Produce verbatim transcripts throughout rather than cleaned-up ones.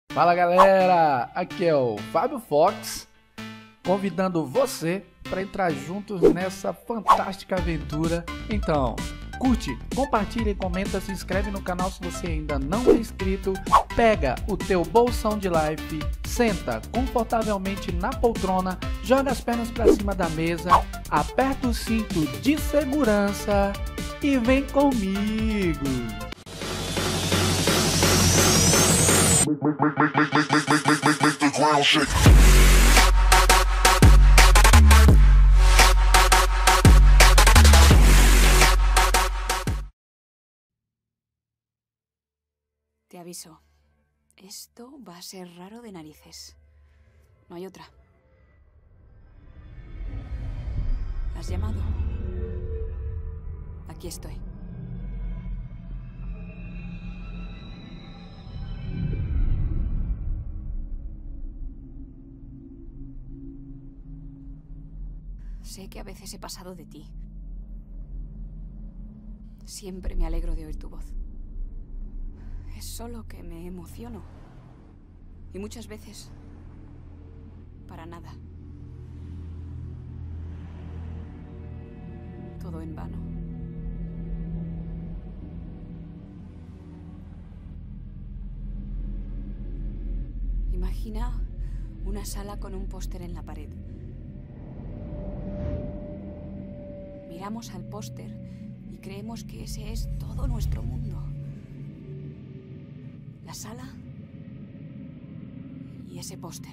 Fala galera, aqui é o Fábio Fox, convidando você para entrar juntos nessa fantástica aventura. Então, curte, compartilha e comenta, se inscreve no canal se você ainda não é inscrito, pega o teu bolsão de life, senta confortavelmente na poltrona, joga as pernas para cima da mesa, aperta o cinto de segurança e vem comigo! Make, make, make, make, make, make, make, make, make the ground shake. Te aviso, esto va a ser raro de narices. No hay otra. ¿Has llamado? Aquí estoy. Sé que a veces he pasado de ti. Siempre me alegro de oír tu voz. Es solo que me emociono. Y muchas veces, para nada. Todo en vano. Imagina una sala con un póster en la pared. Miramos al póster y creemos que ese es todo nuestro mundo. La sala y ese póster.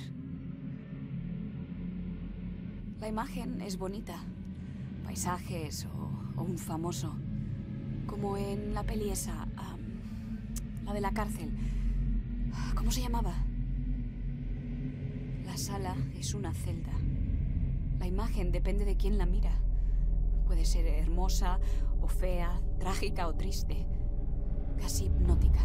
La imagen es bonita. Paisajes o, o un famoso. Como en la peli esa, um, la de la cárcel. ¿Cómo se llamaba? La sala es una celda. La imagen depende de quién la mira. Puede ser hermosa o fea, trágica o triste, casi hipnótica.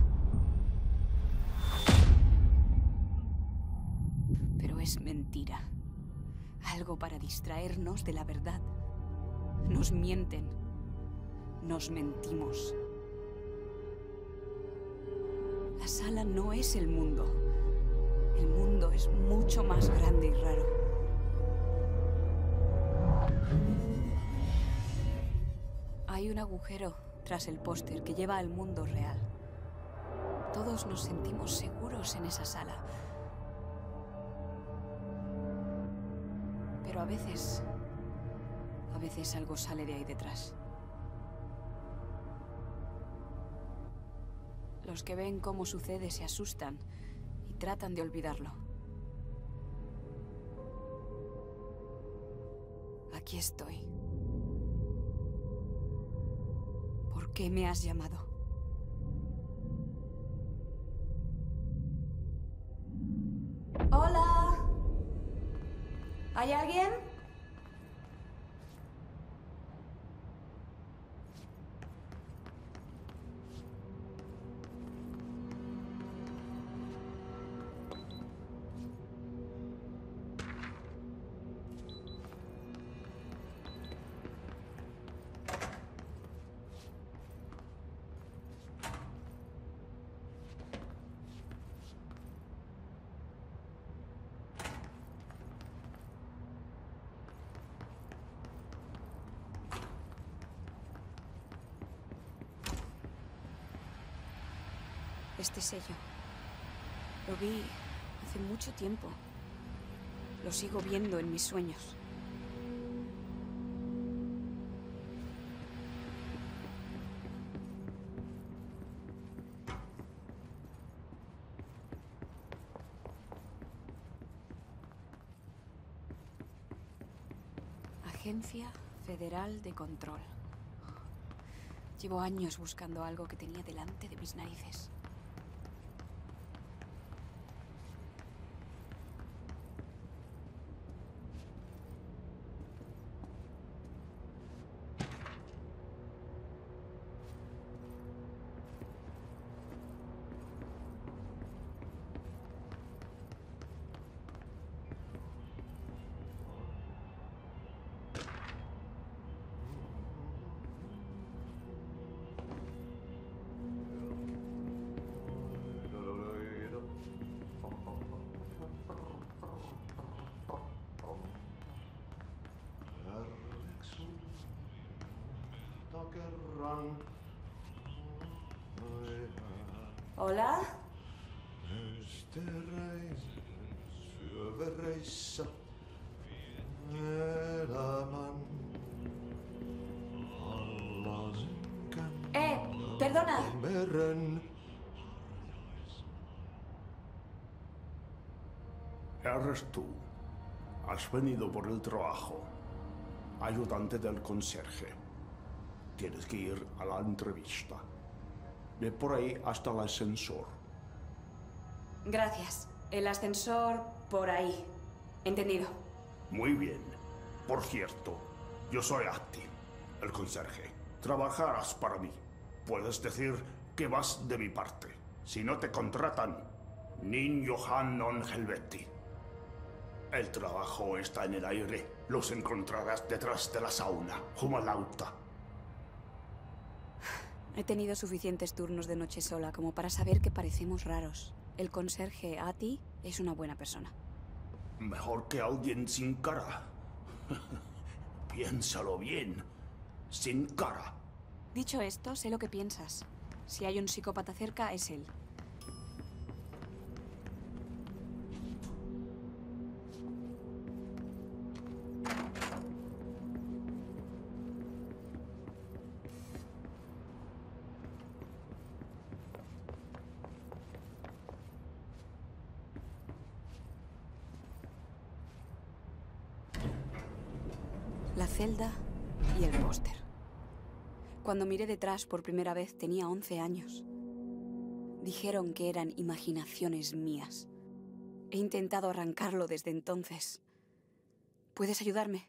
Pero es mentira. Algo para distraernos de la verdad. Nos mienten. Nos mentimos. La sala no es el mundo. El mundo es mucho más grande y raro. Hay un agujero tras el póster que lleva al mundo real. Todos nos sentimos seguros en esa sala. Pero a veces... A veces algo sale de ahí detrás. Los que ven cómo sucede se asustan y tratan de olvidarlo. Aquí estoy. ¿Por qué me has llamado? ¡Hola! ¿Hay alguien? Este sello. Lo vi hace mucho tiempo. Lo sigo viendo en mis sueños. Agencia Federal de Control. Llevo años buscando algo que tenía delante de mis narices. Hola. Eh, perdona. Eres tú. Has venido por el trabajo. Ayudante del conserje. Tienes que ir a la entrevista. Ve por ahí hasta el ascensor. Gracias. El ascensor por ahí. Entendido. Muy bien. Por cierto, yo soy Ahti, el conserje. Trabajarás para mí. Puedes decir que vas de mi parte. Si no te contratan, nin Johan non helveti. El trabajo está en el aire. Los encontrarás detrás de la sauna, Jumalauta. He tenido suficientes turnos de noche sola como para saber que parecemos raros. El conserje Ahti es una buena persona. Mejor que alguien sin cara. Piénsalo bien. Sin cara. Dicho esto, sé lo que piensas. Si hay un psicópata cerca, es él. La celda y el póster. Cuando miré detrás por primera vez tenía once años. Dijeron que eran imaginaciones mías. He intentado arrancarlo desde entonces. ¿Puedes ayudarme?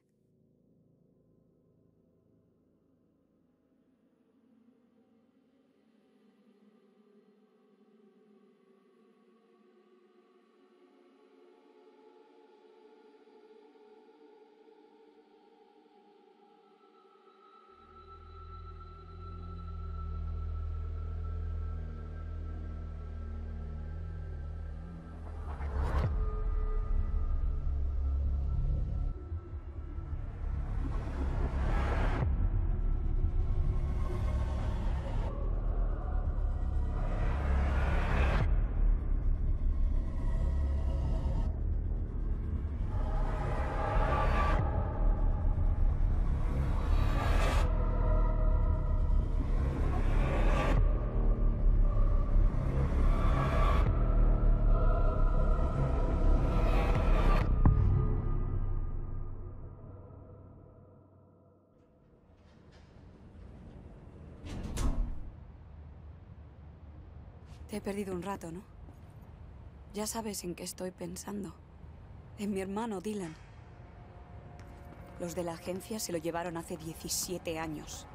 Te he perdido un rato, ¿no? Ya sabes en qué estoy pensando. En mi hermano Dylan. Los de la agencia se lo llevaron hace diecisiete años.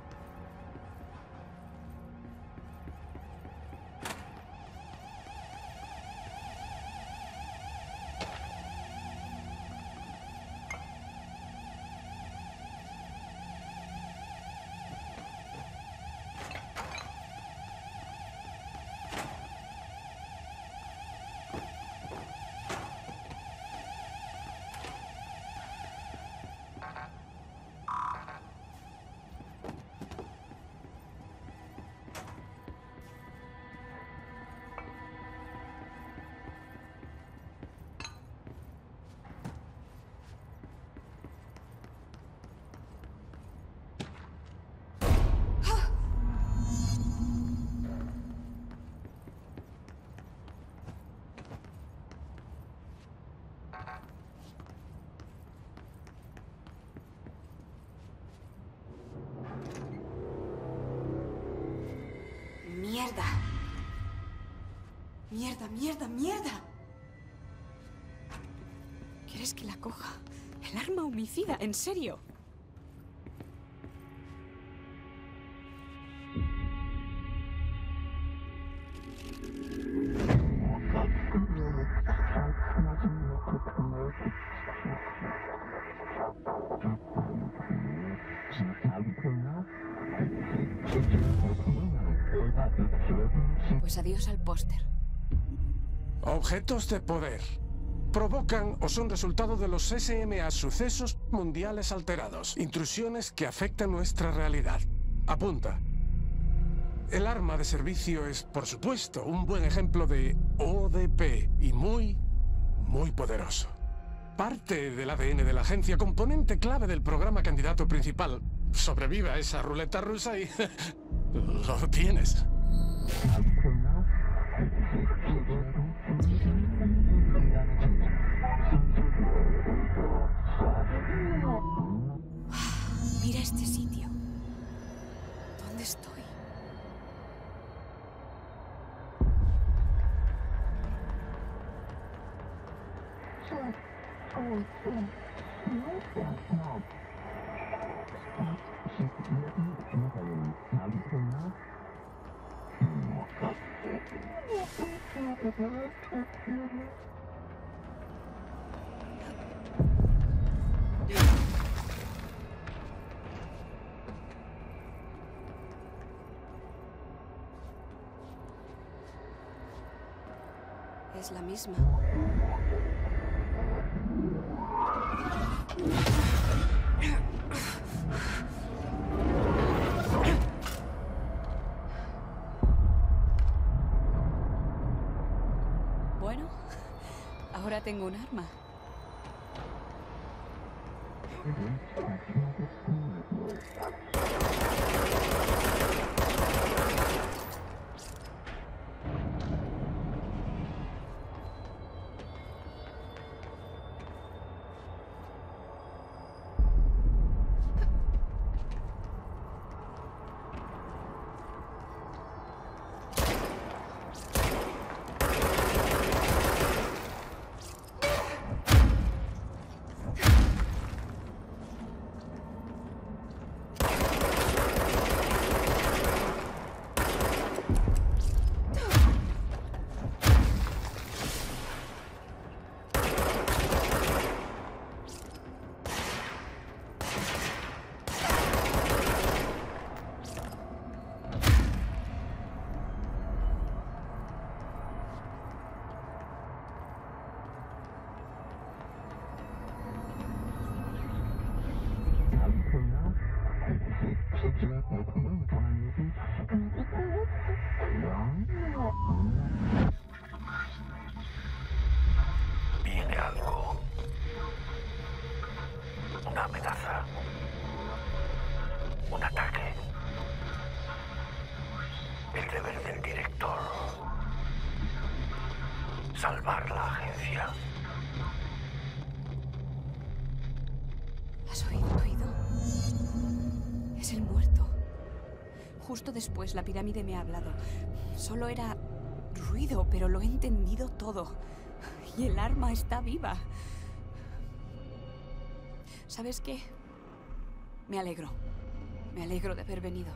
¡Mierda! ¡Mierda, mierda, mierda! ¿Quieres que la coja? El arma homicida, ¿en serio? Pues adiós al póster. Objetos de poder. Provocan o son resultado de los S M A sucesos mundiales alterados. Intrusiones que afectan nuestra realidad. Apunta. El arma de servicio es, por supuesto, un buen ejemplo de O D P y muy, muy poderoso. Parte del A D N de la agencia, componente clave del programa candidato principal. Sobrevive a esa ruleta rusa y lo tienes. Mira este sitio. ¿Dónde estoy? Es la misma. Bueno, ahora tengo un arma. Viene algo. Una amenaza. Un ataque. El deber del director. Salvar la agencia. ¿Has oído, oído? Es el muerto. Justo después la pirámide me ha hablado. Solo era ruido, pero lo he entendido todo. Y el arma está viva. ¿Sabes qué? Me alegro. Me alegro de haber venido.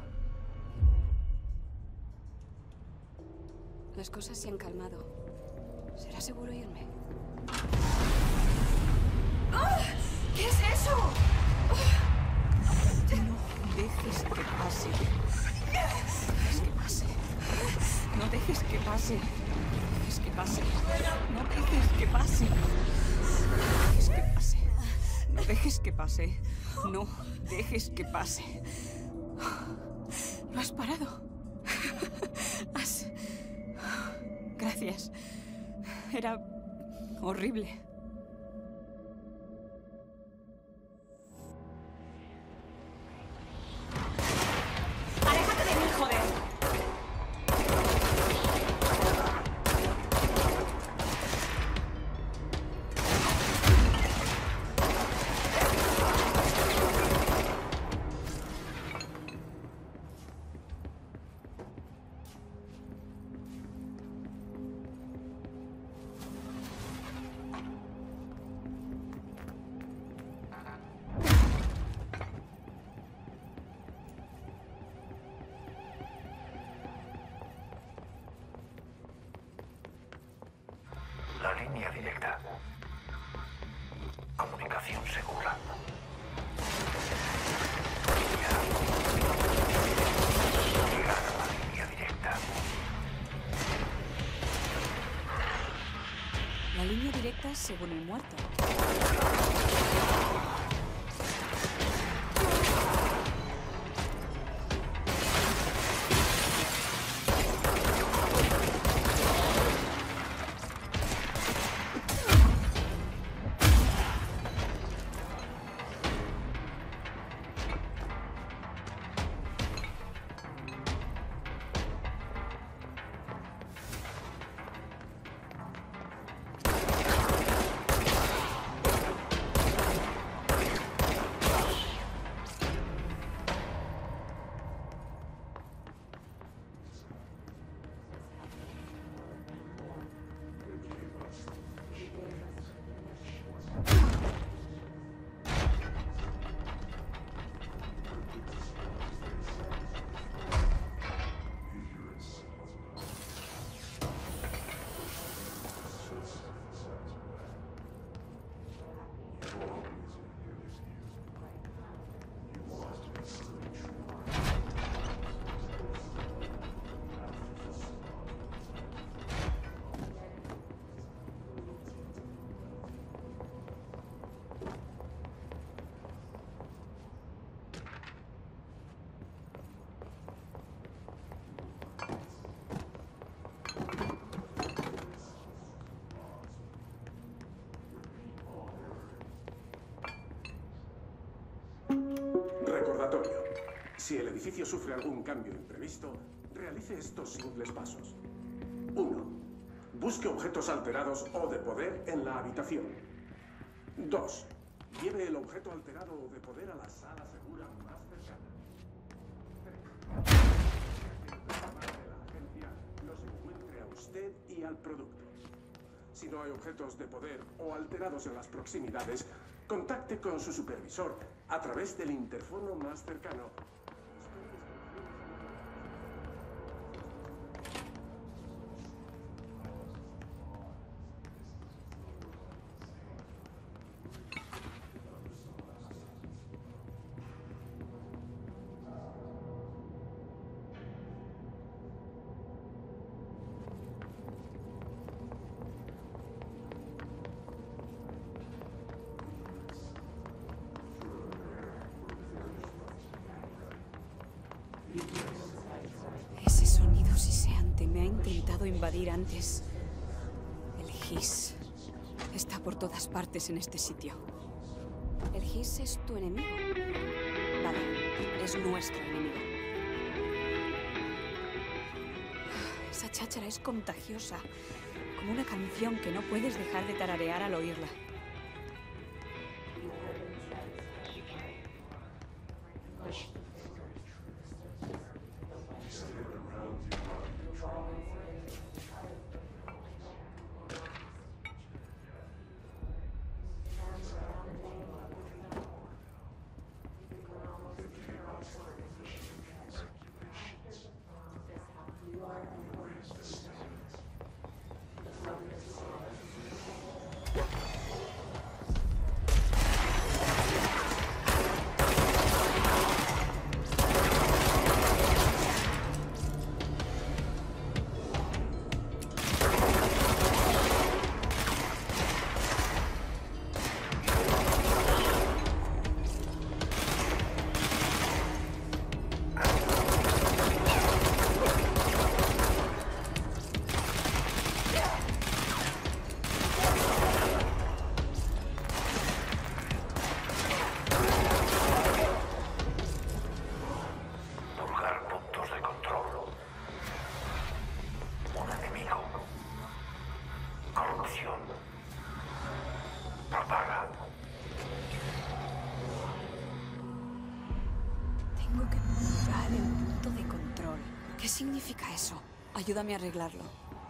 Las cosas se han calmado. ¿Será seguro irme? ¡Ah! ¿Qué es eso? No dejes que pase. No dejes que pase. No dejes que pase. No dejes que pase. No dejes que pase. No dejes que pase. No dejes que pase. No dejes que pase. ¿Lo has parado? Has... Gracias. Era horrible. ¡Aléjate de mí, joder! La línea directa. Comunicación segura. Llegar a la línea directa. La línea directa es según el muerto. Si el edificio sufre algún cambio imprevisto, realice estos simples pasos. uno. Busque objetos alterados o de poder en la habitación. dos. Lleve el objeto alterado o de poder a la sala segura más cercana. tres. Que la agencia los encuentre a usted y al producto. Si no hay objetos de poder o alterados en las proximidades, contacte con su supervisor a través del interfono más cercano. Ese sonido siseante me ha intentado invadir antes. El Hiss está por todas partes en este sitio. ¿El Hiss es tu enemigo? Vale, es nuestro enemigo. Esa cháchara es contagiosa, como una canción que no puedes dejar de tararear al oírla. Tengo que purgar el punto de control. ¿Qué significa eso? Ayúdame a arreglarlo.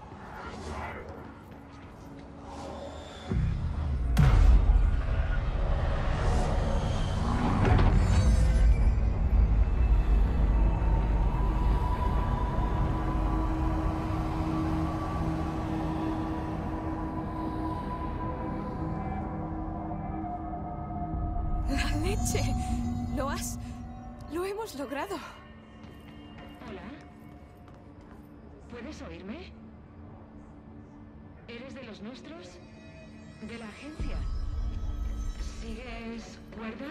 ¡La leche! ¿Lo has...? ¡Lo hemos logrado! Hola. ¿Puedes oírme? ¿Eres de los nuestros? ¿De la agencia? ¿Sigues cuerda?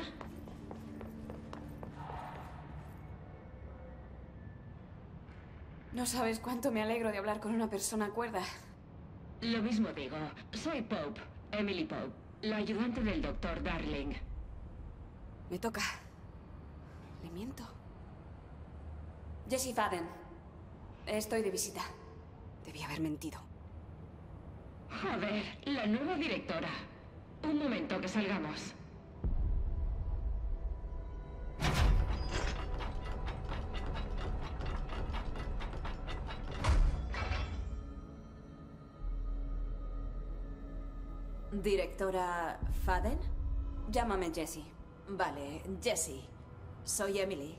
No sabes cuánto me alegro de hablar con una persona cuerda. Lo mismo digo. Soy Pope, Emily Pope, la ayudante del doctor Darling. Me toca. ¿Le miento? Jessie Faden. Estoy de visita. Debí haber mentido. Joder, la nueva directora. Un momento que salgamos. ¿Directora Faden? Llámame Jessie. Vale, Jessie. Soy Emily.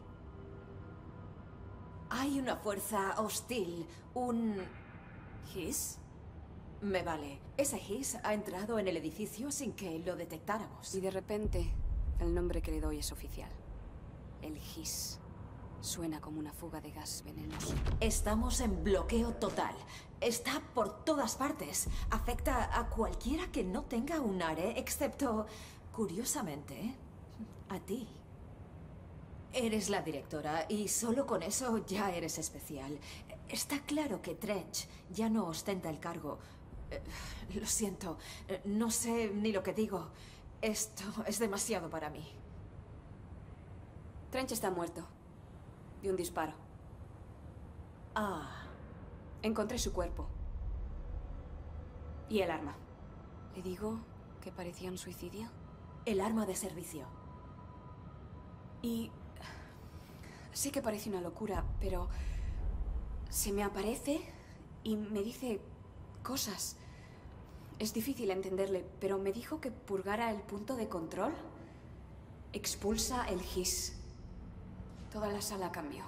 Hay una fuerza hostil, un... ¿Hiss? Me vale. Ese Hiss ha entrado en el edificio sin que lo detectáramos. Y de repente, el nombre que le doy es oficial. El Hiss. Suena como una fuga de gas venenoso. Estamos en bloqueo total. Está por todas partes. Afecta a cualquiera que no tenga un ARE, excepto, curiosamente, a ti. Eres la directora y solo con eso ya eres especial. Está claro que Trench ya no ostenta el cargo. Eh, lo siento, eh, no sé ni lo que digo. Esto es demasiado para mí. Trench está muerto. de un disparo. Ah, Encontré su cuerpo. Y el arma. ¿Le digo que parecía un suicidio? el arma de servicio. Y... sé que parece una locura, pero... se me aparece y me dice cosas. Es difícil entenderle, pero me dijo que purgara el punto de control. Expulsa el gis. Toda la sala cambió.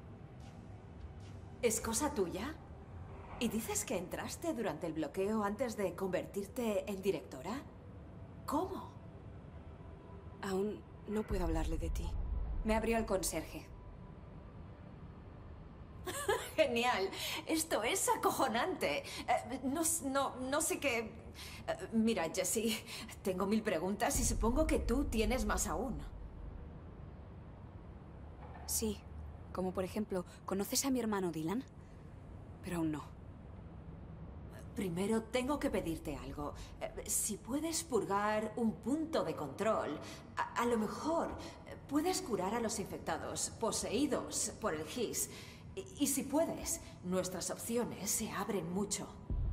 ¿Es cosa tuya? ¿Y dices que entraste durante el bloqueo antes de convertirte en directora? ¿Cómo? Aún no puedo hablarle de ti. Me abrió el conserje. Genial. Esto es acojonante. Eh, no, no, no sé qué... Eh, mira, Jessie, tengo mil preguntas y supongo que tú tienes más aún. Sí, como por ejemplo, ¿conoces a mi hermano Dylan? Pero aún no. Primero tengo que pedirte algo. Eh, si puedes purgar un punto de control, a, a lo mejor eh, puedes curar a los infectados, poseídos por el gis. Y, y si puedes, nuestras opciones se abren mucho.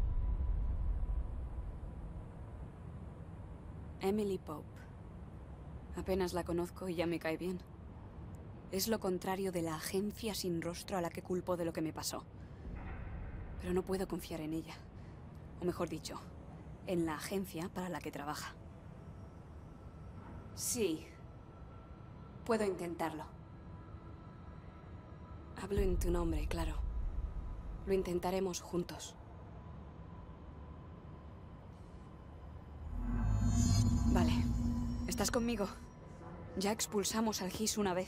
Emily Pope. Apenas la conozco y ya me cae bien. Es lo contrario de la agencia sin rostro a la que culpo de lo que me pasó. Pero no puedo confiar en ella. O mejor dicho, en la agencia para la que trabaja. Sí. Puedo intentarlo. Hablo en tu nombre, claro. Lo intentaremos juntos. Vale. ¿Estás conmigo? Ya expulsamos al gis una vez.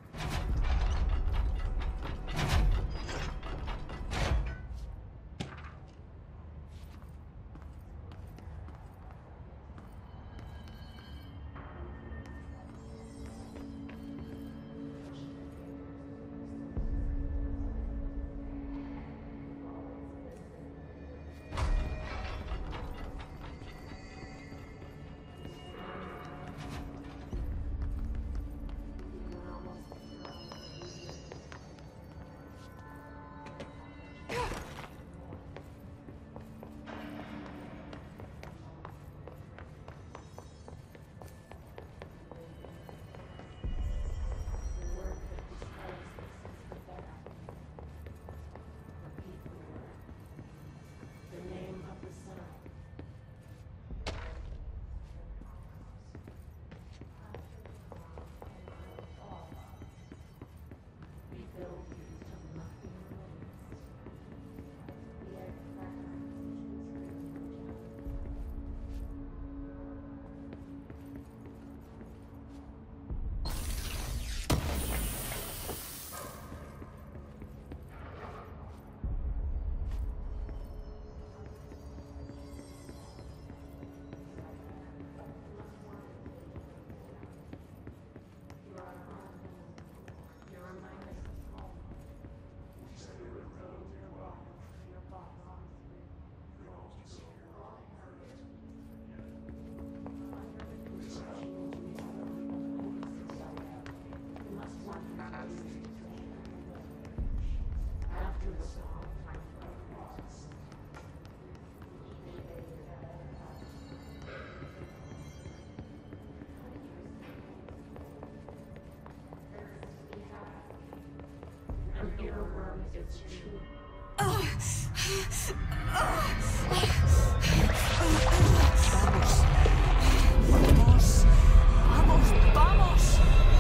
Vamos. Vamos, vamos.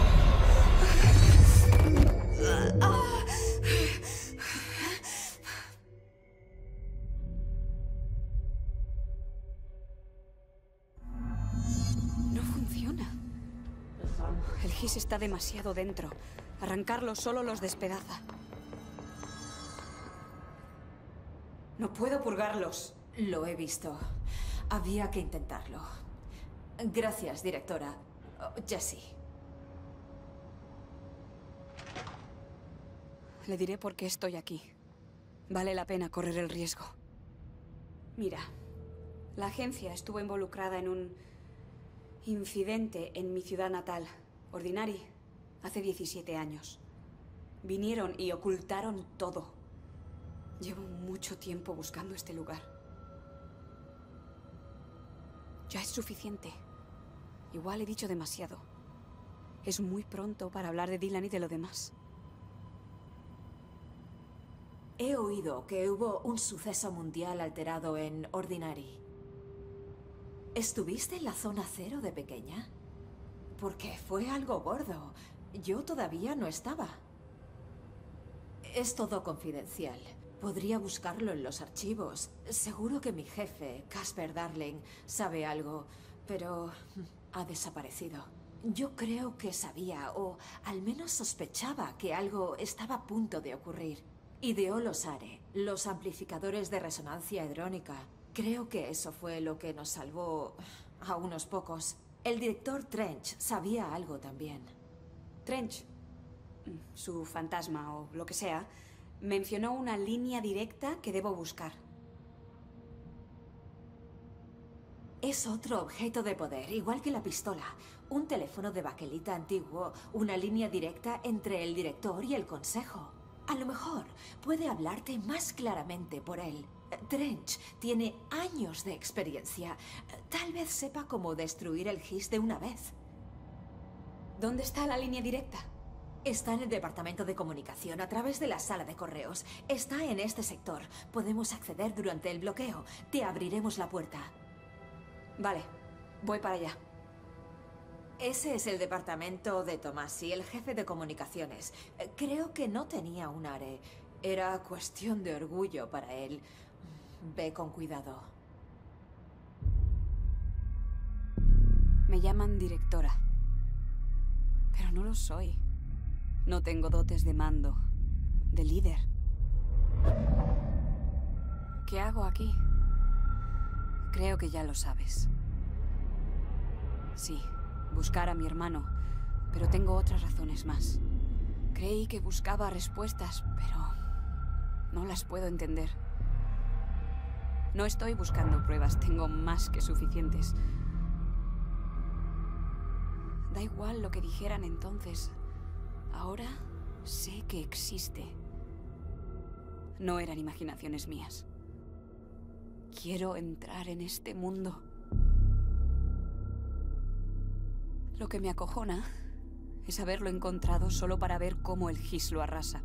No funciona. El gis está demasiado dentro. Arrancarlo solo los despedaza. No puedo purgarlos. Lo he visto. Había que intentarlo. Gracias, directora. Oh, Jessie. Le diré por qué estoy aquí. Vale la pena correr el riesgo. Mira, la agencia estuvo involucrada en un incidente en mi ciudad natal, Ordinary, hace diecisiete años. Vinieron y ocultaron todo. Llevo mucho tiempo buscando este lugar. Ya es suficiente. Igual he dicho demasiado. Es muy pronto para hablar de Dylan y de lo demás. He oído que hubo un suceso mundial alterado en Ordinary. ¿Estuviste en la zona cero de pequeña? Porque fue algo gordo. Yo todavía no estaba. Es todo confidencial. Podría buscarlo en los archivos. Seguro que mi jefe, Casper Darling, sabe algo, pero ha desaparecido. Yo creo que sabía, o al menos sospechaba, que algo estaba a punto de ocurrir. Ideó los A R E, los amplificadores de resonancia hedrónica. Creo que eso fue lo que nos salvó a unos pocos. El director Trench sabía algo también. Trench, su fantasma o lo que sea, mencionó una línea directa que debo buscar. Es otro objeto de poder, igual que la pistola. Un teléfono de baquelita antiguo, una línea directa entre el director y el consejo. A lo mejor puede hablarte más claramente por él. Trench tiene años de experiencia. Tal vez sepa cómo destruir el G I S de una vez. ¿Dónde está la línea directa? Está en el departamento de comunicación, a través de la sala de correos. Está en este sector. Podemos acceder durante el bloqueo. Te abriremos la puerta. Vale, voy para allá. Ese es el departamento de Tomasi, el jefe de comunicaciones. Creo que no tenía un A R E. Era cuestión de orgullo para él. Ve con cuidado. Me llaman directora. Pero no lo soy. No tengo dotes de mando, de líder. ¿Qué hago aquí? Creo que ya lo sabes. Sí, buscar a mi hermano, pero tengo otras razones más. Creí que buscaba respuestas, pero no las puedo entender. No estoy buscando pruebas, tengo más que suficientes. Da igual lo que dijeran entonces. Ahora sé que existe. No eran imaginaciones mías. Quiero entrar en este mundo. Lo que me acojona es haberlo encontrado solo para ver cómo el G I S lo arrasa.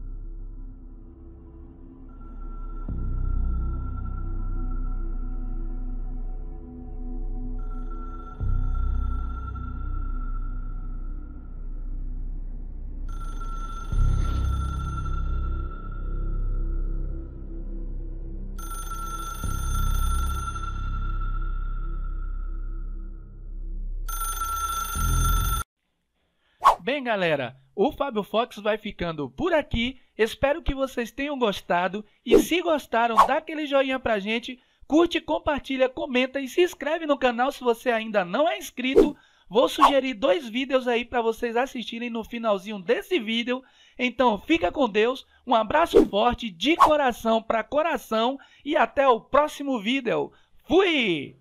Bem, galera, o Fábio Fox vai ficando por aqui. Espero que vocês tenham gostado. E se gostaram, dá aquele joinha pra gente. Curte, compartilha, comenta e se inscreve no canal se você ainda não é inscrito. Vou sugerir dois vídeos aí para vocês assistirem no finalzinho desse vídeo. Então fica com Deus, um abraço forte de coração para coração e até o próximo vídeo. Fui!